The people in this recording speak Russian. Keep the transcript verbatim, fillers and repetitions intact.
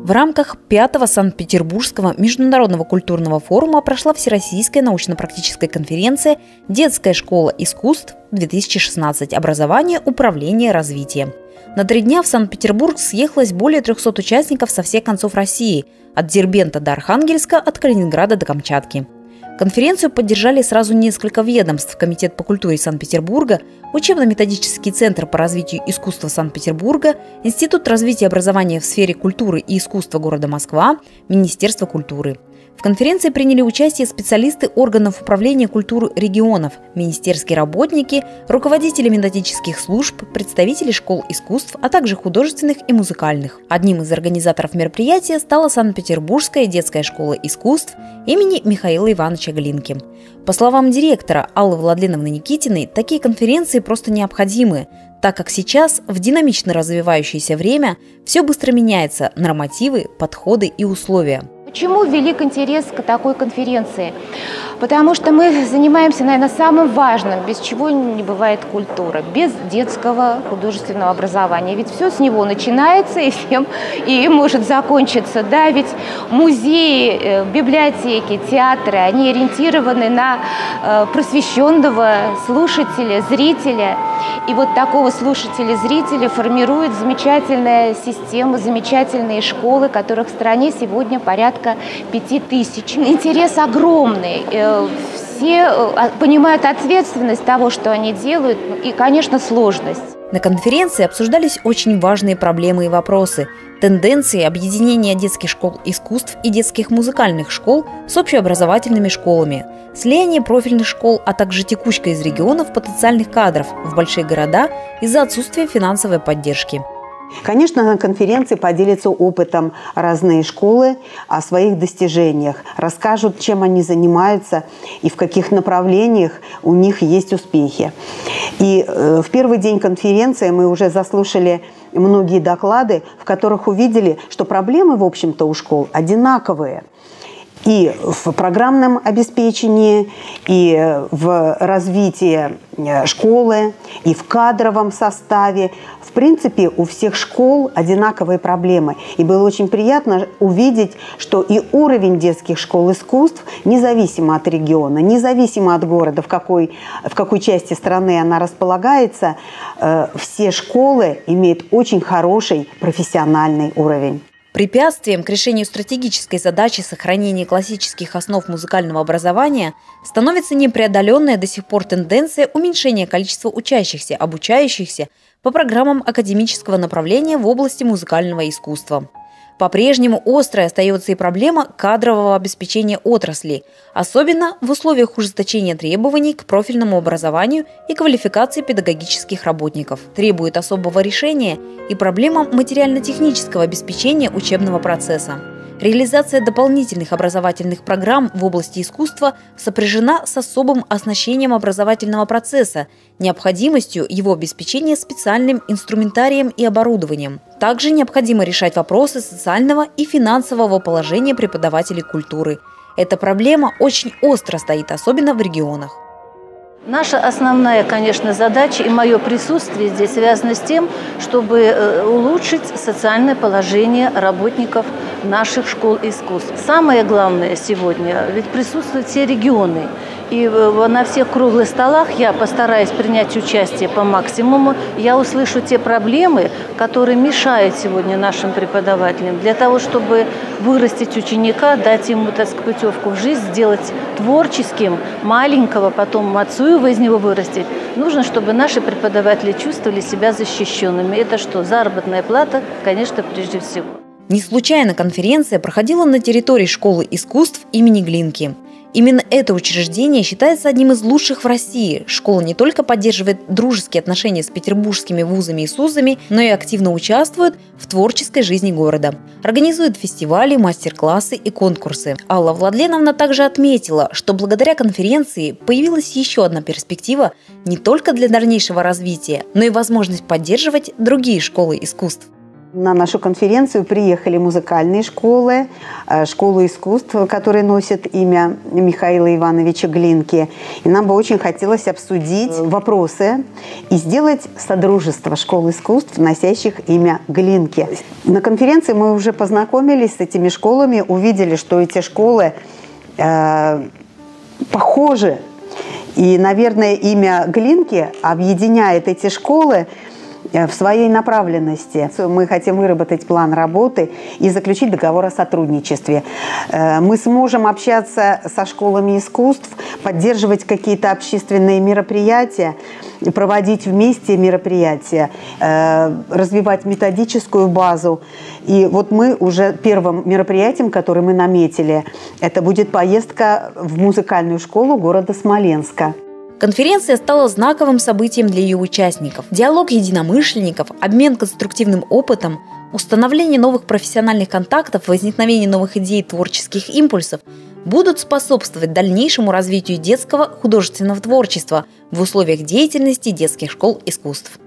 В рамках пятого Санкт-Петербургского международного культурного форума прошла Всероссийская научно-практическая конференция «Детская школа искусств-две тысячи шестнадцать. Образование, управление, развитие». На три дня в Санкт-Петербург съехалось более трехсот участников со всех концов России – от Дербента до Архангельска, от Калининграда до Камчатки. Конференцию поддержали сразу несколько ведомств: Комитет по культуре Санкт-Петербурга, Учебно-методический центр по развитию искусства Санкт-Петербурга, Институт развития и образования в сфере культуры и искусства города Москва, Министерство культуры. В конференции приняли участие специалисты органов управления культуры регионов, министерские работники, руководители методических служб, представители школ искусств, а также художественных и музыкальных. Одним из организаторов мероприятия стала Санкт-Петербургская детская школа искусств имени Михаила Ивановича Глинки. По словам директора Аллы Владленовны Никитиной, такие конференции просто необходимы, так как сейчас, в динамично развивающееся время, все быстро меняется – нормативы, подходы и условия. Почему велик интерес к такой конференции? Потому что мы занимаемся, наверное, самым важным, без чего не бывает культура, без детского художественного образования. Ведь все с него начинается и всем и может закончиться. Да, ведь музеи, библиотеки, театры, они ориентированы на просвещенного слушателя, зрителя. И вот такого слушателя-зрителя формирует замечательная система, замечательные школы, которых в стране сегодня порядка пяти тысяч. Интерес огромный. Все понимают ответственность того, что они делают, и, конечно, сложность. На конференции обсуждались очень важные проблемы и вопросы: тенденции объединения детских школ искусств и детских музыкальных школ с общеобразовательными школами, слияние профильных школ, а также текучка из регионов потенциальных кадров в большие города из-за отсутствия финансовой поддержки. Конечно, на конференции поделятся опытом разные школы о своих достижениях, расскажут, чем они занимаются и в каких направлениях у них есть успехи. И в первый день конференции мы уже заслушали многие доклады, в которых увидели, что проблемы, в общем-то, у школ одинаковые. И в программном обеспечении, и в развитии школы, и в кадровом составе. В принципе, у всех школ одинаковые проблемы. И было очень приятно увидеть, что и уровень детских школ искусств, независимо от региона, независимо от города, в какой, в какой части страны она располагается, э, все школы имеют очень хороший профессиональный уровень. Препятствием к решению стратегической задачи сохранения классических основ музыкального образования становится непреодоленная до сих пор тенденция уменьшения количества учащихся, обучающихся по программам академического направления в области музыкального искусства. По-прежнему острой остается и проблема кадрового обеспечения отрасли, особенно в условиях ужесточения требований к профильному образованию и квалификации педагогических работников. Требует особого решения и проблема материально-технического обеспечения учебного процесса. Реализация дополнительных образовательных программ в области искусства сопряжена с особым оснащением образовательного процесса, необходимостью его обеспечения специальным инструментарием и оборудованием. Также необходимо решать вопросы социального и финансового положения преподавателей культуры. Эта проблема очень остро стоит, особенно в регионах. Наша основная, конечно, задача и мое присутствие здесь связано с тем, чтобы улучшить социальное положение работников наших школ искусств. Самое главное сегодня, ведь присутствуют все регионы. И на всех круглых столах я постараюсь принять участие по максимуму. Я услышу те проблемы, которые мешают сегодня нашим преподавателям, для того, чтобы вырастить ученика, дать ему, так сказать, путевку в жизнь, сделать творческим, маленького, потом отцу его из него вырастить. Нужно, чтобы наши преподаватели чувствовали себя защищенными. Это что? Заработная плата, конечно, прежде всего. Не случайно конференция проходила на территории школы искусств имени Глинки. Именно это учреждение считается одним из лучших в России. Школа не только поддерживает дружеские отношения с петербургскими вузами и СУЗами, но и активно участвует в творческой жизни города. Организует фестивали, мастер-классы и конкурсы. Алла Владленовна также отметила, что благодаря конференции появилась еще одна перспектива не только для дальнейшего развития, но и возможность поддерживать другие школы искусств. На нашу конференцию приехали музыкальные школы, школу искусств, которые носят имя Михаила Ивановича Глинки. И нам бы очень хотелось обсудить вопросы и сделать содружество школ искусств, носящих имя Глинки. На конференции мы уже познакомились с этими школами, увидели, что эти школы э, похожи. И, наверное, имя Глинки объединяет эти школы в своей направленности. Мы хотим выработать план работы и заключить договор о сотрудничестве. Мы сможем общаться со школами искусств, поддерживать какие-то общественные мероприятия, проводить вместе мероприятия, развивать методическую базу. И вот мы уже первым мероприятием, которое мы наметили, это будет поездка в музыкальную школу города Смоленска. Конференция стала знаковым событием для ее участников. Диалог единомышленников, обмен конструктивным опытом, установление новых профессиональных контактов, возникновение новых идей и творческих импульсов будут способствовать дальнейшему развитию детского художественного творчества в условиях деятельности детских школ искусств.